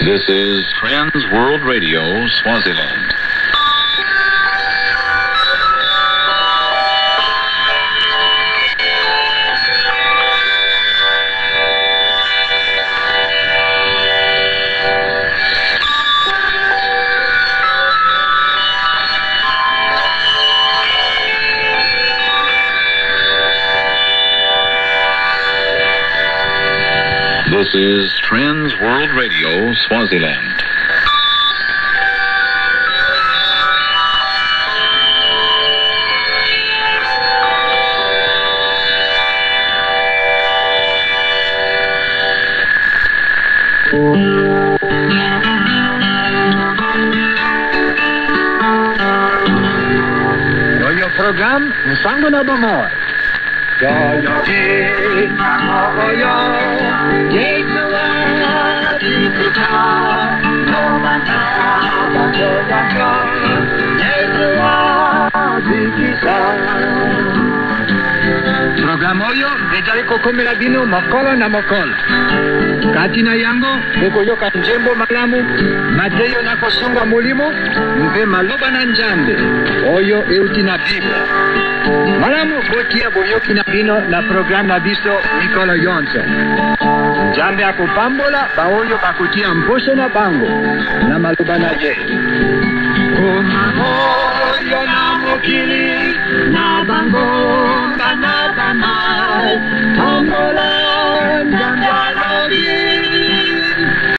This is Trans World Radio, Swaziland. This is Trans World Radio, Swaziland. Your program, Musango na Bamoy. Yo, Programa oyo dejale kokomela bino mokolo na mokolo. Kati na yango mukoyoka njembo malamu mateyo na kosunga mulimo mve maloba na njambe oyo euti na Biblia. Malamu botia boyoki na bino na program na biso mikolo yonso. Njambe akupambola baoyo bakutia mposho na bango na maloba na ye. Oyo na mokili na bango na banai Angola